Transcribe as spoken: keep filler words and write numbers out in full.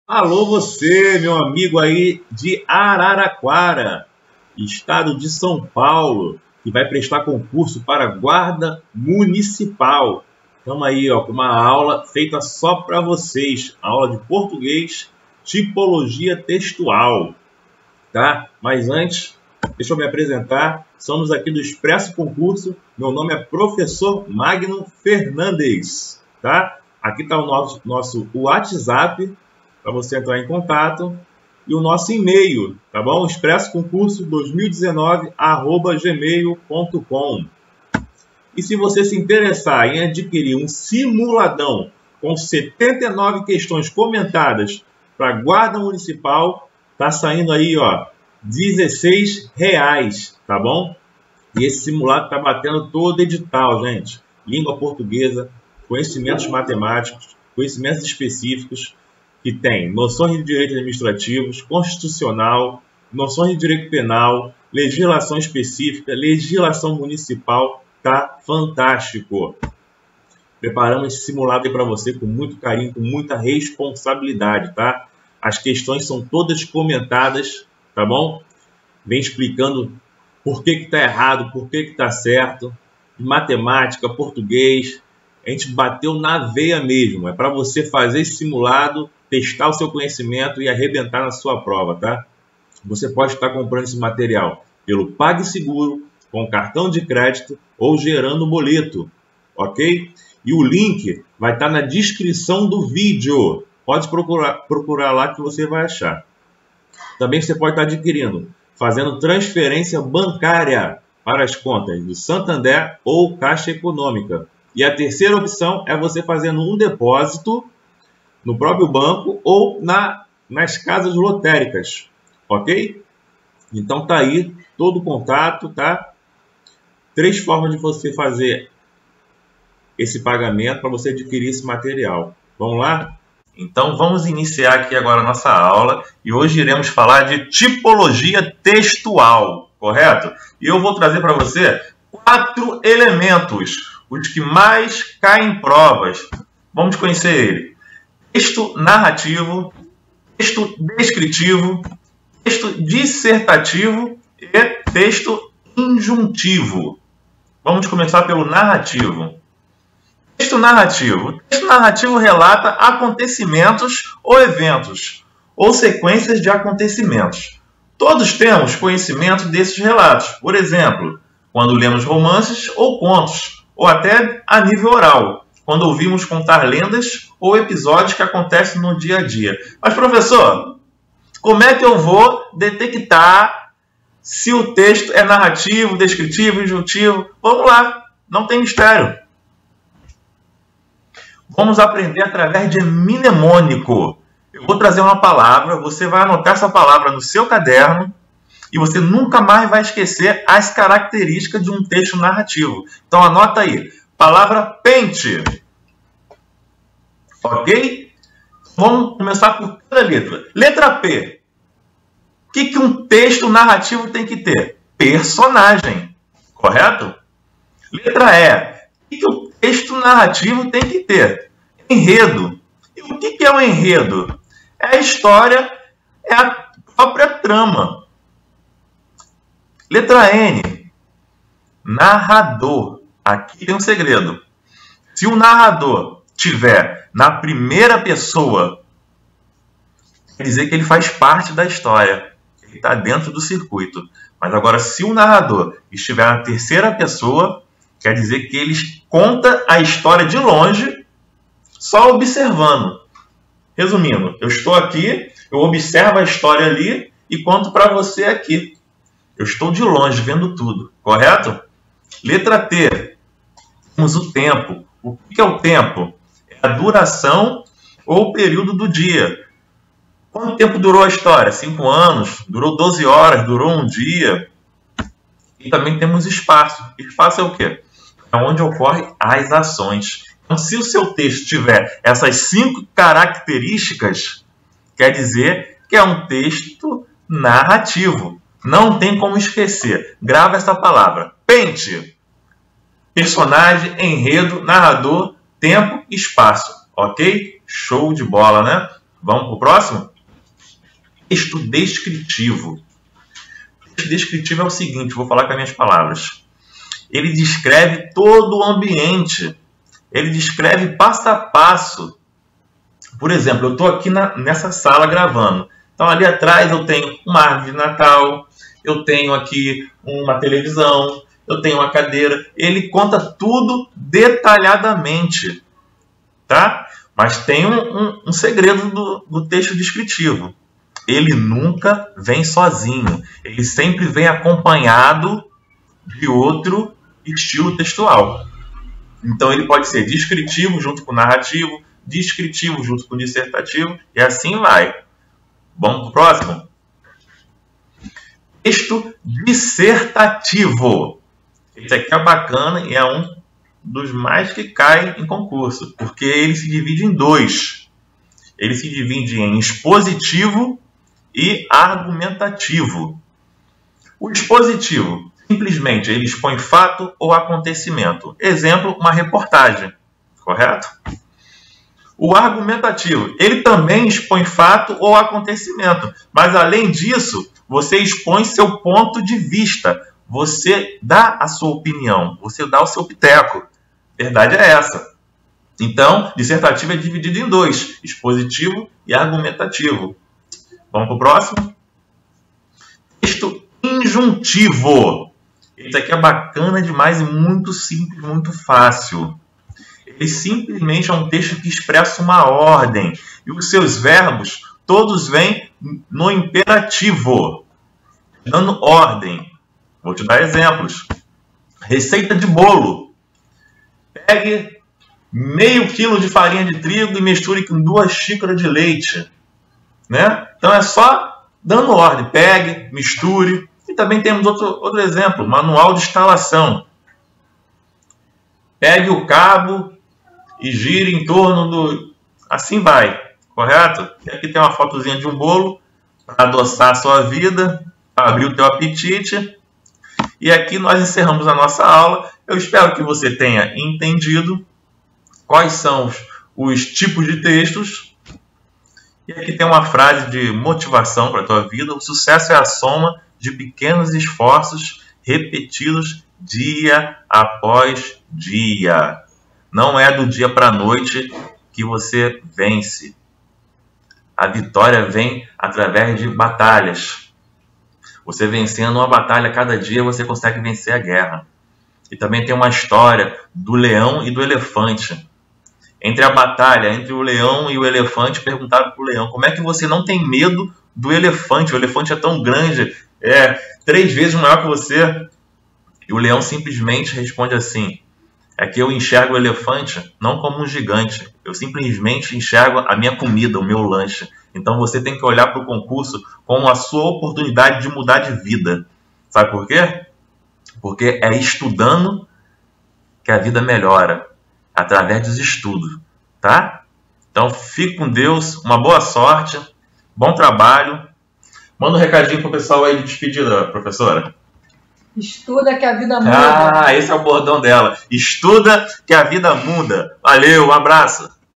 Alô você, meu amigo aí de Araraquara, estado de São Paulo, que vai prestar concurso para guarda municipal. Estamos aí ó, com uma aula feita só para vocês, aula de português, tipologia textual, tá? Mas antes, deixa eu me apresentar, somos aqui do Expresso Concurso, meu nome é Professor Magno Fernandes, tá? Aqui está o nosso, nosso WhatsApp, para você entrar em contato, e o nosso e-mail, tá bom? expresso concurso dois mil e dezenove arroba gmail ponto com. E se você se interessar em adquirir um simuladão com setenta e nove questões comentadas para guarda municipal, tá saindo aí, ó, dezesseis reais, tá bom? E esse simulado tá batendo todo edital, gente. Língua portuguesa, conhecimentos matemáticos, conhecimentos específicos, que tem noções de direito administrativos, constitucional, noções de direito penal, legislação específica, legislação municipal, tá fantástico. Preparamos esse simulado aí para você com muito carinho, com muita responsabilidade, tá? As questões são todas comentadas, tá bom? Vem explicando por que que tá errado, por que que tá certo, matemática, português, a gente bateu na veia mesmo, é para você fazer esse simulado, testar o seu conhecimento e arrebentar na sua prova, tá? Você pode estar comprando esse material pelo PagSeguro, com cartão de crédito ou gerando boleto, ok? E o link vai estar na descrição do vídeo. Pode procurar, procurar lá que você vai achar. Também você pode estar adquirindo, fazendo transferência bancária para as contas do Santander ou Caixa Econômica. E a terceira opção é você fazendo um depósito no próprio banco ou na, nas casas lotéricas, ok? Então tá aí todo o contato, tá? Três formas de você fazer esse pagamento para você adquirir esse material. Vamos lá? Então vamos iniciar aqui agora a nossa aula e hoje iremos falar de tipologia textual, correto? E eu vou trazer para você quatro elementos, os que mais caem em provas. Vamos conhecer ele. Texto narrativo, texto descritivo, texto dissertativo e texto injuntivo. Vamos começar pelo narrativo. Texto narrativo. Texto narrativo relata acontecimentos ou eventos, ou sequências de acontecimentos. Todos temos conhecimento desses relatos. Por exemplo, quando lemos romances ou contos, ou até a nível oral, quando ouvimos contar lendas ou episódios que acontecem no dia a dia. Mas, professor, como é que eu vou detectar se o texto é narrativo, descritivo, injuntivo? Vamos lá, não tem mistério. Vamos aprender através de mnemônico. Eu vou trazer uma palavra, você vai anotar essa palavra no seu caderno e você nunca mais vai esquecer as características de um texto narrativo. Então anota aí. Palavra pente. Ok? Vamos começar por cada letra. Letra P. O que que um texto narrativo tem que ter? Personagem. Correto? Letra E. O que que o texto narrativo tem que ter? Enredo. E o que que é um enredo? É a história, é a própria trama. Letra N. Narrador. Aqui tem um segredo. Se o narrador tiver na primeira pessoa, quer dizer que ele faz parte da história. Ele está dentro do circuito. Mas agora, se o narrador estiver na terceira pessoa, quer dizer que ele conta a história de longe, só observando. Resumindo, eu estou aqui, eu observo a história ali e conto para você aqui. Eu estou de longe, vendo tudo. Correto? Letra T. Temos o tempo. O que é o tempo? É a duração ou o período do dia. Quanto tempo durou a história? Cinco anos? Durou doze horas? Durou um dia? E também temos espaço. Espaço é o quê? É onde ocorrem as ações. Então, se o seu texto tiver essas cinco características, quer dizer que é um texto narrativo. Não tem como esquecer. Grava essa palavra. Pente. Personagem, enredo, narrador, tempo, espaço. Ok? Show de bola, né? Vamos para o próximo? Texto descritivo. Texto descritivo é o seguinte, vou falar com as minhas palavras. Ele descreve todo o ambiente. Ele descreve passo a passo. Por exemplo, eu estou aqui na, nessa sala gravando. Então, ali atrás eu tenho uma árvore de Natal, eu tenho aqui uma televisão, eu tenho uma cadeira. Ele conta tudo detalhadamente, tá? Mas tem um, um, um segredo do, do texto descritivo. Ele nunca vem sozinho. Ele sempre vem acompanhado de outro estilo textual. Então, ele pode ser descritivo junto com narrativo, descritivo junto com dissertativo, e assim vai. Vamos para o próximo? Texto dissertativo. Esse aqui é bacana e é um dos mais que cai em concurso, porque ele se divide em dois. Ele se divide em expositivo e argumentativo. O expositivo, simplesmente, ele expõe fato ou acontecimento. Exemplo, uma reportagem, correto? O argumentativo, ele também expõe fato ou acontecimento, mas além disso, você expõe seu ponto de vista, você dá a sua opinião, você dá o seu piteco. Verdade é essa. Então, dissertativo é dividido em dois, expositivo e argumentativo. Vamos para o próximo? Texto injuntivo. Esse aqui é bacana demais e muito simples, muito fácil. Ele simplesmente é um texto que expressa uma ordem. E os seus verbos, todos vêm no imperativo, dando ordem. Vou te dar exemplos. Receita de bolo. Pegue meio quilo de farinha de trigo e misture com duas xícaras de leite. Né? Então é só dando ordem. Pegue, misture. E também temos outro, outro exemplo. Manual de instalação. Pegue o cabo e gire em torno do... Assim vai, correto? E aqui tem uma fotozinha de um bolo para adoçar a sua vida, para abrir o teu apetite. E aqui nós encerramos a nossa aula. Eu espero que você tenha entendido quais são os, os tipos de textos. E aqui tem uma frase de motivação para a tua vida. O sucesso é a soma de pequenos esforços repetidos dia após dia. Não é do dia para a noite que você vence. A vitória vem através de batalhas. Você vencendo uma batalha cada dia, você consegue vencer a guerra. E também tem uma história do leão e do elefante. Entre a batalha, entre o leão e o elefante, perguntaram para o leão, como é que você não tem medo do elefante? O elefante é tão grande, é três vezes maior que você. E o leão simplesmente responde assim, é que eu enxergo o elefante não como um gigante, eu simplesmente enxergo a minha comida, o meu lanche. Então você tem que olhar para o concurso como a sua oportunidade de mudar de vida. Sabe por quê? Porque é estudando que a vida melhora, através dos estudos, tá? Então fique com Deus, uma boa sorte, bom trabalho. Manda um recadinho pro pessoal aí de despedida, professora. Estuda que a vida muda. Ah, esse é o bordão dela. Estuda que a vida muda. Valeu, um abraço.